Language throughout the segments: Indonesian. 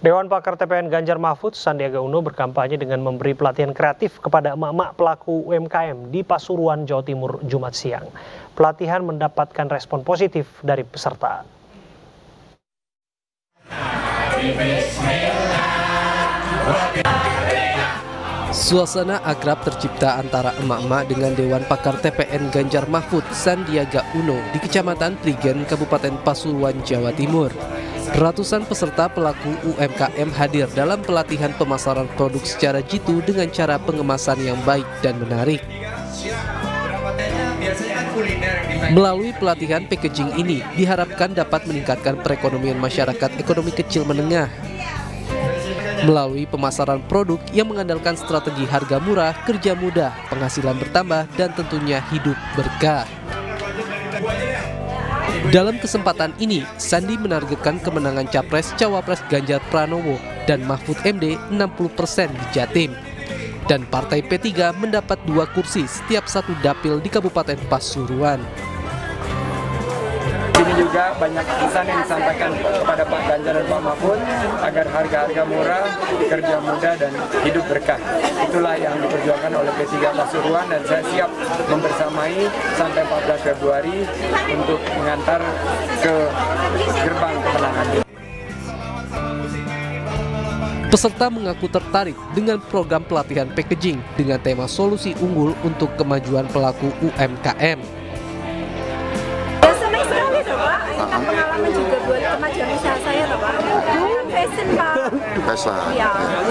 Dewan Pakar TPN Ganjar Mahfud, Sandiaga Uno berkampanye dengan memberi pelatihan kreatif kepada emak-emak pelaku UMKM di Pasuruan, Jawa Timur, Jumat siang. Pelatihan mendapatkan respon positif dari peserta. Suasana akrab tercipta antara emak-emak dengan Dewan Pakar TPN Ganjar Mahfud, Sandiaga Uno di Kecamatan Prigen, Kabupaten Pasuruan, Jawa Timur. Ratusan peserta pelaku UMKM hadir dalam pelatihan pemasaran produk secara jitu dengan cara pengemasan yang baik dan menarik. Melalui pelatihan packaging ini diharapkan dapat meningkatkan perekonomian masyarakat ekonomi kecil menengah. Melalui pemasaran produk yang mengandalkan strategi harga murah, kerja mudah, penghasilan bertambah, dan tentunya hidup berkah. Dalam kesempatan ini, Sandi menargetkan kemenangan Capres-Cawapres Ganjar Pranowo dan Mahfud MD 60% di Jatim. Dan Partai P3 mendapat 2 kursi setiap satu dapil di Kabupaten Pasuruan. Ini juga banyak pesan yang disampaikan kepada Pak Ganjar dan Pak Mahfud agar harga-harga murah, kerja mudah, dan hidup berkah. Itulah yang diperjuangkan oleh P3 Pasuruan dan saya siap membersamai sampai 14 Februari untuk mengantar ke gerbang kemenangan. Peserta mengaku tertarik dengan program pelatihan packaging dengan tema solusi unggul untuk kemajuan pelaku UMKM. Senang sekali loh Pak, ini kan pengalaman juga buat kemajuan usaha saya loh Pak. Fashion Pak. Ya.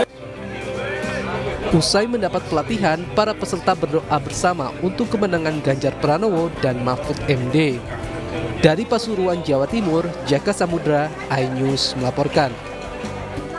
Usai mendapat pelatihan, para peserta berdoa bersama untuk kemenangan Ganjar Pranowo dan Mahfud MD. Dari Pasuruan, Jawa Timur, Jaka Samudra, iNews melaporkan.